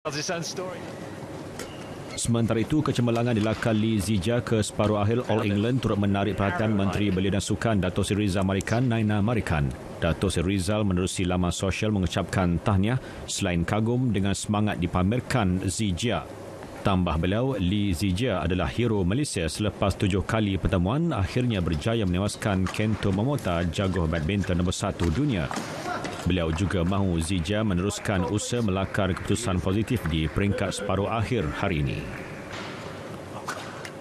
Sementara itu, kecemerlangan di lakar Lee Zijia ke separuh akhir All England turut menarik perhatian Menteri Belia dan Sukan Dato' Seri Rizal Marikan, Naina Marikan. Dato' Seri Rizal menerusi laman sosial mengucapkan tahniah selain kagum dengan semangat dipamerkan Zijia. Tambah beliau, Lee Zijia adalah hero Malaysia selepas 7 kali pertemuan akhirnya berjaya menewaskan Kento Momota, jago badminton nombor 1 dunia. Beliau juga mahu Zijia meneruskan usaha melakar keputusan positif di peringkat separuh akhir hari ini.